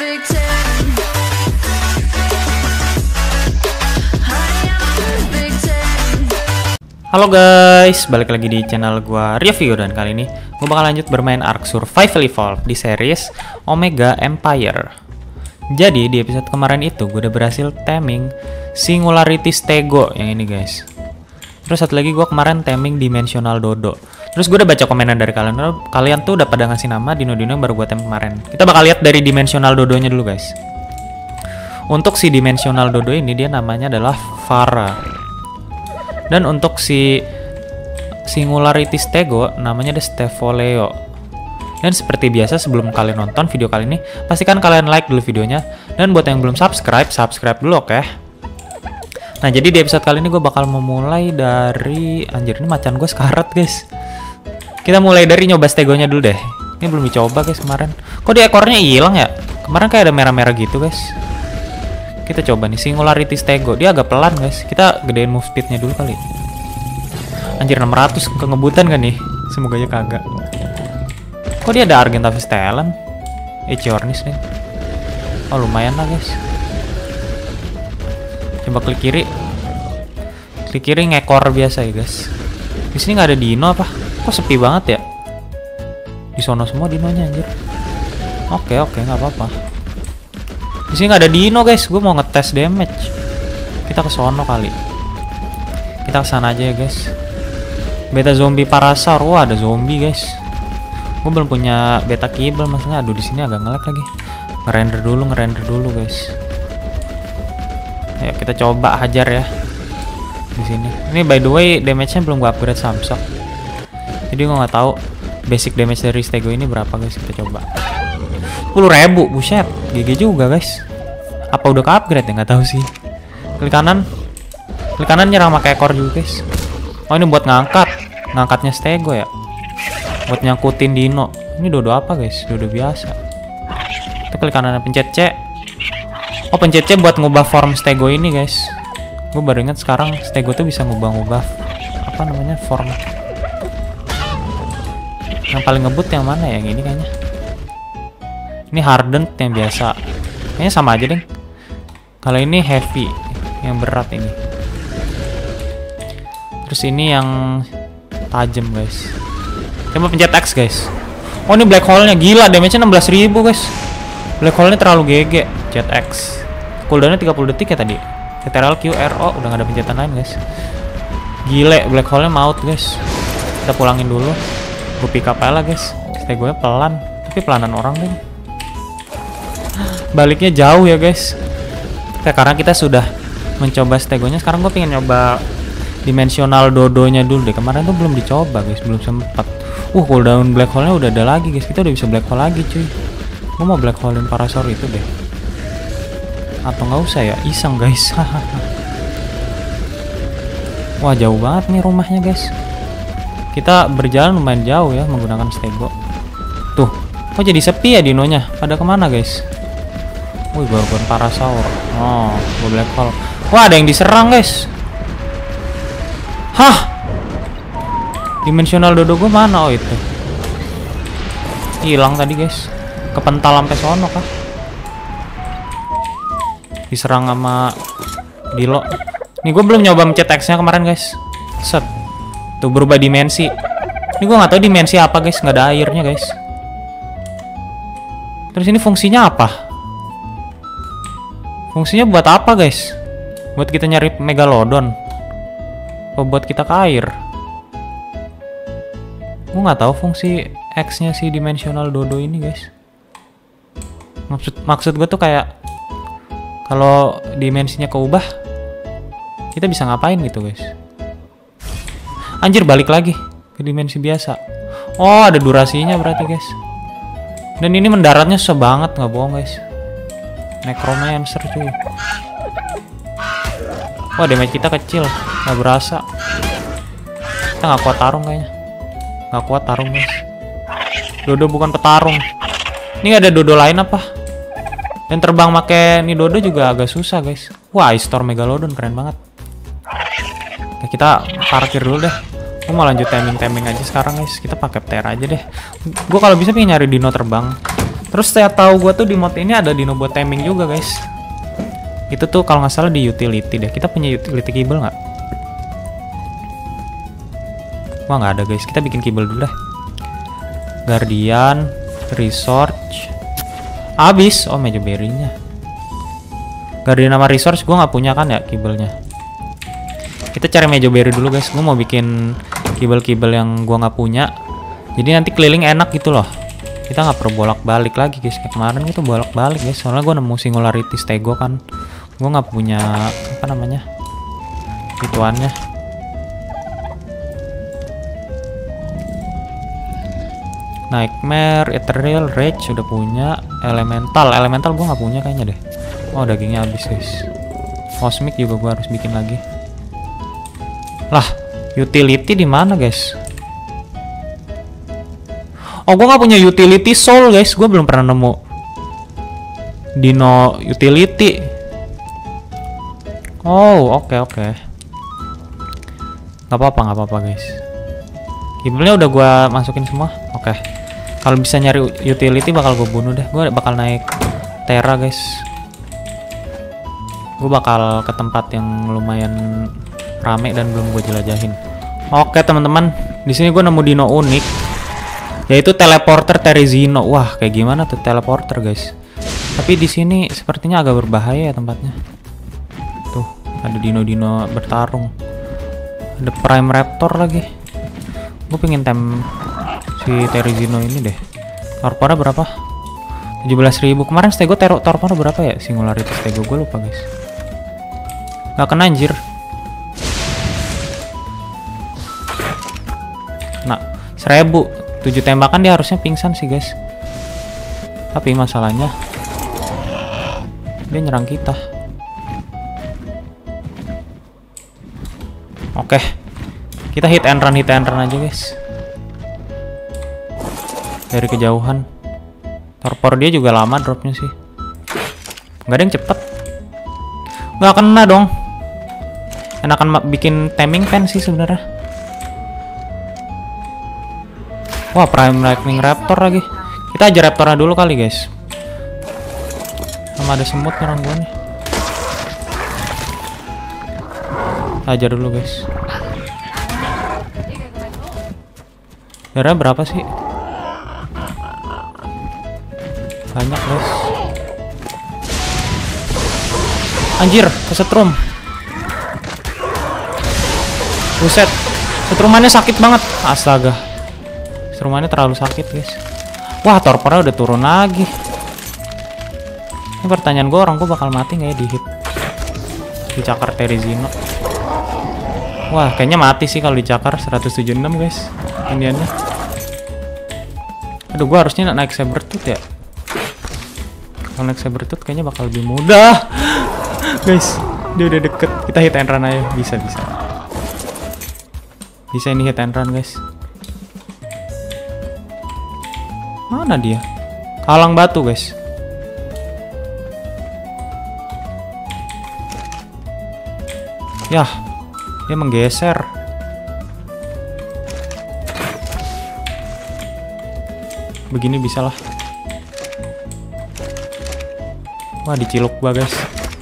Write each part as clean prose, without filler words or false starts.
perfect 10. I am a perfect 10. Halo guys, balik lagi di channel gua Review, dan kali ini gua bakal lanjut bermain Ark Survival Evolved di series Omega Empire. Jadi di episode kemarin itu gue udah berhasil taming Singularity Stego yang ini guys. Terus satu lagi gue kemarin taming Dimensional Dodo. Terus gue udah baca komenan dari kalian tuh udah pada ngasih nama dino-dino yang baru gue taming kemarin. Kita bakal lihat dari Dimensional Dodonya dulu guys. Untuk si Dimensional Dodo ini dia namanya adalah Farah. Dan untuk si Singularity Stego namanya ada Stevoleo. Dan seperti biasa sebelum kalian nonton video kali ini, pastikan kalian like dulu videonya. Dan buat yang belum subscribe dulu oke. Nah jadi di episode kali ini gue bakal memulai dari... Anjir, ini macan gue sekarat guys. Kita mulai dari nyoba stegonya dulu deh. Ini belum dicoba guys kemarin. Kok di ekornya hilang ya? Kemarin kayak ada merah-merah gitu guys. Kita coba nih Singularity Stego. Dia agak pelan guys. Kita gedein move speednya dulu kali. Anjir 600 kengebutan kan nih? Semoga aja kagak. Kok dia ada Argentavis Talent? Echiornis nih. Oh lumayan lah guys. Coba klik kiri. Klik kiri ngekor biasa ya guys. Di sini nggak ada dino apa? Kok sepi banget ya? Di sono semua dinonya anjir. Oke nggak apa-apa. Di sini nggak ada dino guys. Gue mau ngetes damage. Kita ke sono kali. Kita kesana aja ya guys. Beta zombie Parasaur. Wah ada zombie guys. Gue belum punya beta kibble maksudnya. Aduh di sini agak nge-lag lagi. Ngerender dulu guys. Ayo kita coba hajar ya di sini. Ini by the way damage-nya belum gue upgrade Samsung. Jadi gue nggak tahu basic damage dari Stego ini berapa guys. Kita coba 10.000, buset, GG juga guys. Apa udah ke upgrade ya nggak tahu sih. Klik kanan nyerang pakai ekor juga guys. Oh ini buat ngangkatnya Stego ya. Buat nyangkutin dino. Ini dodo apa guys? Dodo biasa. Kita klik kanan pencet C. Oh pencet C buat ngubah form Stego ini guys. Gue baru ingat sekarang Stego tuh bisa ngubah-ngubah apa namanya form. Yang paling ngebut yang mana ya? Yang ini kayaknya. Ini hardened yang biasa. Kayaknya sama aja deh. Kalau ini heavy, yang berat ini. Terus ini yang tajam guys. Coba pencet X guys. Oh ini black hole-nya gila, damage-nya 16.000 guys. Black hole-nya terlalu GG. Pencet X. Cooldown-nya 30 detik ya tadi. Ctrl Q R O udah gak ada pencetan lain guys. Gile, black hole-nya maut guys. Kita pulangin dulu. Gue pick up aja lah guys. Stegonya pelan, tapi pelanan orang deh. Baliknya jauh ya guys. Karena kita sudah mencoba Stegonya, sekarang gue pengen nyoba Dimensional Dodonya dulu deh. Kemarin tuh belum dicoba guys, belum sempat. Cooldown black hole-nya udah ada lagi guys. Kita udah bisa black hole lagi cuy. Gue mau black hole-in Parasaur itu deh. Atau nggak usah ya, iseng guys. Wah jauh banget nih rumahnya guys. Kita berjalan lumayan jauh ya menggunakan Stego. Tuh, kok jadi sepi ya dinonya? Pada kemana guys? Wih, Gorgon Parasaur. Oh, black hole. Wah, ada yang diserang guys. Hah? Dimensional Dodo gue mana? Oh itu. Hilang tadi guys. Kepental sampai sono kah? Diserang sama Dilo. Nih gue belum nyoba mencet X-nya kemarin guys. Set. Tuh berubah dimensi. Ini gue nggak tahu dimensi apa guys, nggak ada airnya guys. Terus ini fungsinya apa? Fungsinya buat apa guys? Buat kita nyari Megalodon? Atau buat kita ke air? Gue nggak tahu fungsi X-nya si Dimensional Dodo ini guys. Maksud gue tuh kayak kalau dimensinya keubah, kita bisa ngapain gitu guys? Anjir balik lagi ke dimensi biasa. Oh ada durasinya berarti guys. Dan ini mendaratnya susah banget, nggak bohong guys. Necromancer cuy. Wah damage kita kecil, nggak berasa. Kita nggak kuat tarung kayaknya. Nggak kuat tarung guys. Dodo bukan petarung. Ini nggak ada Dodo lain apa? Dan terbang make nih Dodo juga agak susah guys. Wah Ice Storm Megalodon keren banget. Oke, kita parkir dulu deh. Gue mau lanjut timing aja sekarang guys. Kita pakai Ptera aja deh. Gue kalau bisa pengen nyari dino terbang. Terus saya tahu gue tuh di mod ini ada dino buat timing juga guys. Itu tuh kalau nggak salah di utility deh. Kita punya utility kibel nggak? Wah nggak ada guys. Kita bikin kibel dulu deh. Guardian, research, abis. Oh meja berry-nya. Guardian sama resource gue nggak punya kan ya kibelnya. Kita cari meja berry dulu guys. Gue mau bikin kibel-kibel yang gue nggak punya. Jadi nanti keliling enak gitu loh. Kita nggak perlu bolak-balik lagi guys. Kayak kemarin itu bolak-balik guys. Soalnya gue nemu singularity stego kan. Gue nggak punya apa namanya ituannya. Nightmare, Ethereal, Rage sudah punya. Elemental gue nggak punya kayaknya deh. Oh dagingnya habis guys. Cosmic juga gue harus bikin lagi. Lah, utility di mana guys? Oh gue nggak punya utility soul guys. Gue belum pernah nemu dino utility. Oh oke. Nggak apa-apa guys. Kibelnya udah gue masukin semua. Oke. Kalau bisa nyari utility bakal gue bunuh deh. Gue bakal naik Terra guys. Gue bakal ke tempat yang lumayan rame dan belum gue jelajahin. Oke teman-teman, di sini gue nemu dino unik, yaitu teleporter Terizino. Wah kayak gimana tuh teleporter guys? Tapi di sini sepertinya agak berbahaya ya tempatnya. Tuh ada dino-dino bertarung. Ada Prime Raptor lagi. Gue pengen tem si Terizino ini deh. Torpora berapa? 17.000. Kemarin stego torpora berapa ya? Singularity stego gue lupa guys. Gak kena anjir. Nah 1000. 7 tembakan dia harusnya pingsan sih guys. Tapi masalahnya dia nyerang kita. Oke. Kita hit and run aja guys. Dari kejauhan. Torpor dia juga lama dropnya sih. Nggak ada yang cepet. Nggak kena dong. Enakan bikin timing pen sih sebenarnya. Wah Prime Lightning Raptor lagi. Kita aja Raptornya dulu kali guys. Sama ada semut nyerang gua nih. Ajar dulu guys. Darah berapa sih? Banyak guys. Anjir, kesetrum. Buset, setrumannya sakit banget. Astaga, setrumannya terlalu sakit guys. Wah, torpornya udah turun lagi. Ini pertanyaan gue, orang gue bakal mati nggak ya di hit? Dicakar Terizino. Wah, kayaknya mati sih kalau dicakar. 176 guys iniannya. Aduh, gue harusnya naik Sabertooth ya. Kalau naik Sabertooth kayaknya bakal lebih mudah. Guys, dia udah deket. Kita hit and run aja. Bisa ini hit and run guys. Mana dia? Halang batu guys. Yah, dia menggeser. Begini bisa lah. Wah, diciluk gua guys.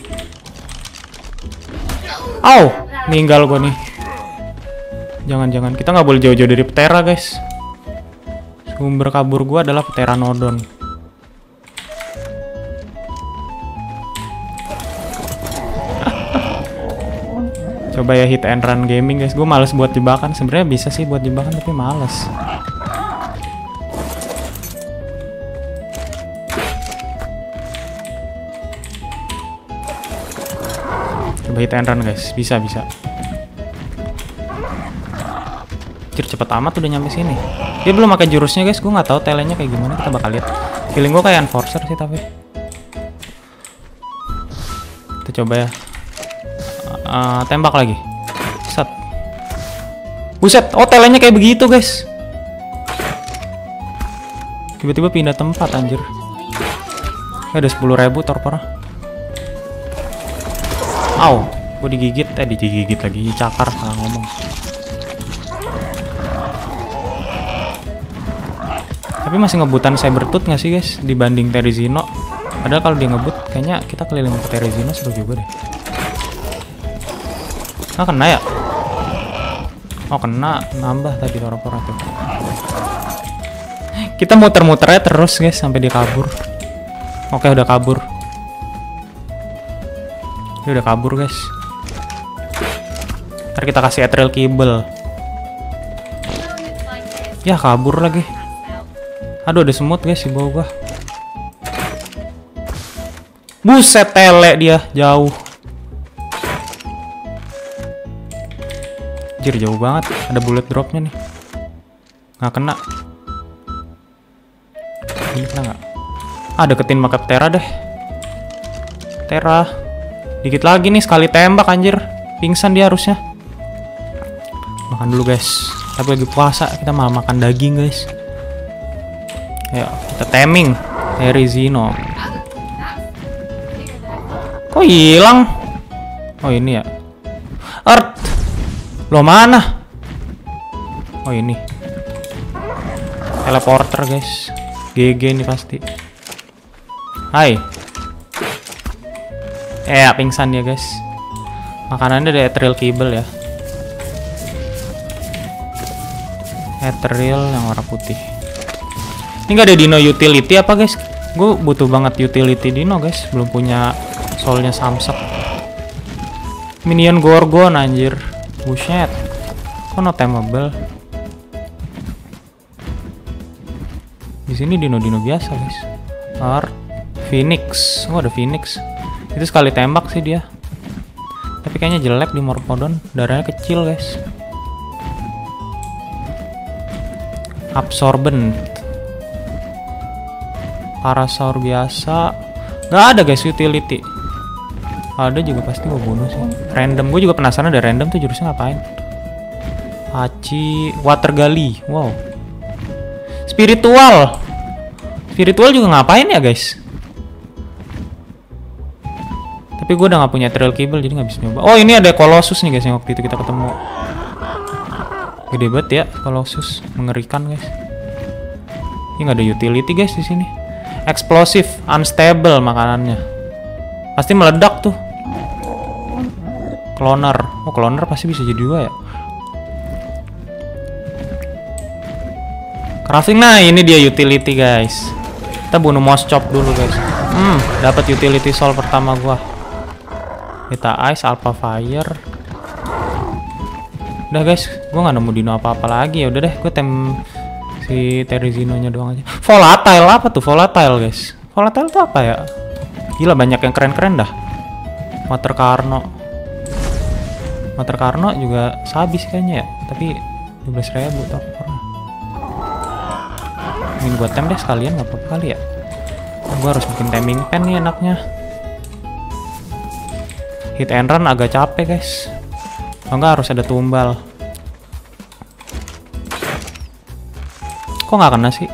Au, ninggal gua nih. Jangan, kita nggak boleh jauh-jauh dari Ptera guys. Sumber kabur gua adalah Pteranodon. Coba ya hit and run gaming guys. Gue males buat jebakan. Sebenarnya bisa sih buat jebakan tapi males. Coba hit and run guys. Bisa. Anjir, cepet amat udah nyampe sini. Dia belum pakai jurusnya guys. Gue nggak tahu telenya kayak gimana. Kita bakal lihat. Feeling gue kayak enforcer sih tapi. Kita coba ya. Tembak lagi. Set. Buset, oh telenya kayak begitu guys. Tiba-tiba pindah tempat anjir. Ada 10.000 torpora. Au, gue digigit. Digigit lagi, cakar salah ngomong. Tapi masih ngebutan Sabertooth nggak sih guys dibanding Therizino? Padahal kalau dia ngebut kayaknya kita keliling ke Therizino seru juga deh. Nah, kena ya? Oh kena, nambah tadi Torpora tuh. Kita muter-muternya terus guys sampai dia kabur. Oke udah kabur. Dia udah kabur guys. Ntar kita kasih Ethereal Cable. Ya kabur lagi. Aduh ada semut guys di bawah gua. Buset tele dia jauh. Anjir jauh banget. Ada bullet dropnya nih. Nggak kena. Ini kena nggak? Ah deketin market Terra deh. Terra. Dikit lagi nih sekali tembak anjir. Pingsan dia harusnya. Makan dulu guys. Tapi lagi puasa kita malah makan daging guys. Ayo kita taming Therizino. Kok hilang? Oh ini ya. Earth. Lo mana? Oh ini. Teleporter guys. GG nih pasti. Hai. Pingsan ya guys. Makanannya ada Ethereal Cable ya. Ethereal yang warna putih. Ini gak ada dino utility apa guys? Gue butuh banget utility dino guys. Belum punya soulnya Samsek. Minion Gorgon anjir. Buset. Kok not tameable? Di sini dino-dino biasa guys. Art Phoenix. Oh ada Phoenix. Itu sekali tembak sih dia. Tapi kayaknya jelek di Morphodon. Darahnya kecil guys. Absorbent. Parasaur biasa. Gak ada guys utility. Ada juga pasti gue bunuh sih. Random. Gue juga penasaran ada random tuh jurusnya ngapain. Hachi. Water Gali. Wow. Spiritual. Spiritual juga ngapain ya guys? Tapi gue udah gak punya Ethereal Cable jadi gak bisa nyoba. Oh ini ada Colossus nih guys yang waktu itu kita ketemu. Gede banget ya Colossus, mengerikan guys. Ini gak ada utility guys di sini. Explosive, unstable makanannya. Pasti meledak tuh. Cloner. Oh cloner pasti bisa jadi 2 ya. Crafting, nah ini dia utility guys. Kita bunuh Moschop dulu guys. Dapat utility soul pertama gua. Kita Ice, Alpha Fire. Udah guys, gua nggak nemu dino apa-apa lagi ya. Udah deh, gue tem si Therizino-nya doang aja. Volatile apa tuh volatile guys? Volatile tuh apa ya? Gila banyak yang keren-keren dah. Water Carno. Water Carno juga sabis kayaknya ya. Tapi 12.000 tuh. Ini buat tem deh sekalian nggak apa-apa kali ya. Gue harus bikin timing pen nih enaknya. Hit and run agak capek guys. Enggak harus ada tumbal. Kok nggak kena sih?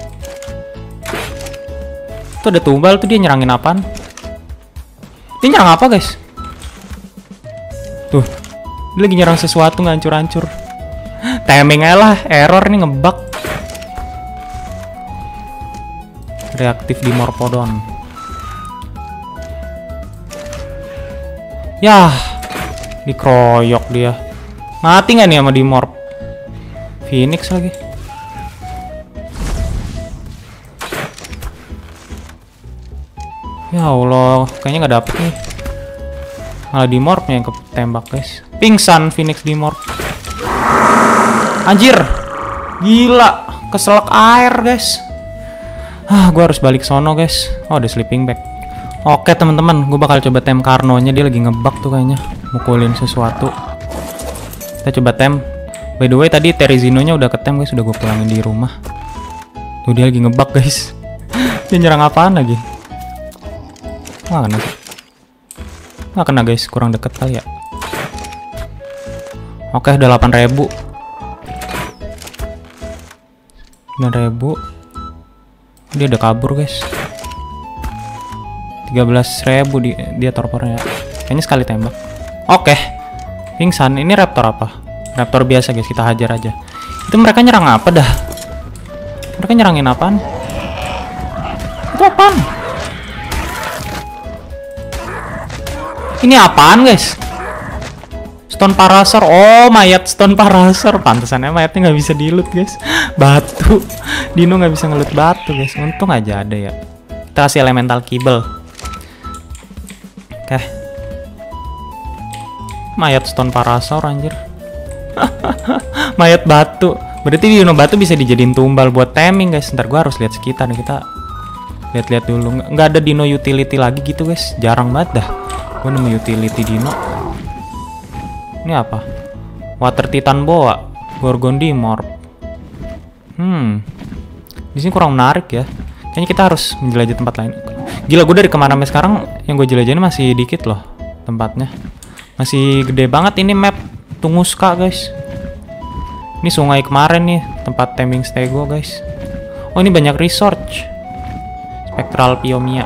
Tuh ada tumbal tuh dia nyerangin apaan? Dia nyerang apa guys? Tuh, dia lagi nyerang sesuatu ngancur-ancur. Timing aja lah, error nih ngebug. Reaktif di Morphodon. Yah, dikeroyok dia. Mati nggak nih sama Dimorph? Phoenix lagi. Ya Allah, kayaknya nggak dapet nih. Malah Dimorphnya yang ketembak guys. Pingsan Phoenix Dimorph. Anjir, gila, keselak air guys. Gue harus balik sono guys. Oh ada sleeping bag. Oke teman-teman, gue bakal coba tem Carno-nya. Dia lagi ngebug tuh kayaknya, mukulin sesuatu. Kita coba tem. By the way tadi Therizino-nya udah ketem guys, udah gue pulangin di rumah. Tuh dia lagi ngebug guys. Dia nyerang apaan lagi? Nggak kena sih. Nggak kena guys, kurang deket kali ya. Oke udah 8.000. 9.000. Dia udah kabur guys. 13.000 dia torpornya. Kayaknya sekali tembak. Oke. Pingsan. Ini raptor apa? Raptor biasa guys, kita hajar aja. Itu mereka nyerang apa dah? Mereka nyerangin apaan? Itu apaan? Ini apaan guys? Stone Parasor. Oh, mayat Stone Parasor. Pantesannya mayatnya nggak bisa dilut guys. Batu. Dino nggak bisa ngelut batu guys. Untung aja ada ya. Kita kasih elemental kibel. Oke. Mayat Stone Parasor anjir. Mayat batu. Berarti Dino batu bisa dijadiin tumbal buat taming guys. Ntar gua harus lihat sekitar nih, kita lihat-lihat dulu. Nggak ada Dino utility lagi gitu guys. Jarang banget dah gua nemu utility Dino. Ini apa? Water Titan Boa, Gorgon Dimorph. Di sini kurang menarik ya. Kayaknya kita harus menjelajah tempat lain. Gila, gue dari kemana sampai sekarang yang gue jelajahin masih dikit loh tempatnya. Masih gede banget ini map Tunguska guys. Ini sungai kemarin nih tempat taming stay gue guys. Oh, ini banyak research. Spectral Piomia.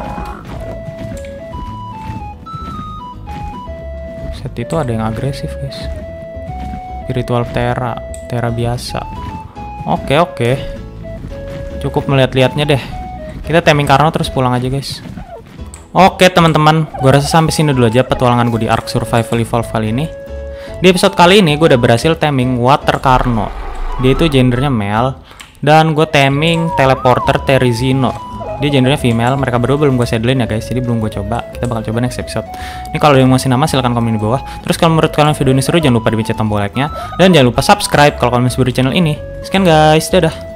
Set itu ada yang agresif guys. Spiritual Terra, Terra biasa. Oke. Cukup melihat-lihatnya deh. Kita taming Karno terus pulang aja guys. Oke teman-teman, gue rasa sampai sini dulu aja petualangan gue di Ark Survival Evolved kali ini. Di episode kali ini gue udah berhasil taming Water Karno. Dia itu gendernya male. Dan gue taming Teleporter Terizino. Dia gendernya female. Mereka berdua belum gue sedelin ya guys, jadi belum gue coba. Kita bakal coba next episode. Ini kalau yang masih nama silahkan komen di bawah. Terus kalau menurut kalian video ini seru, jangan lupa dipencet tombol like-nya. Dan jangan lupa subscribe kalau kalian masih baru di channel ini. Sekian guys, dadah.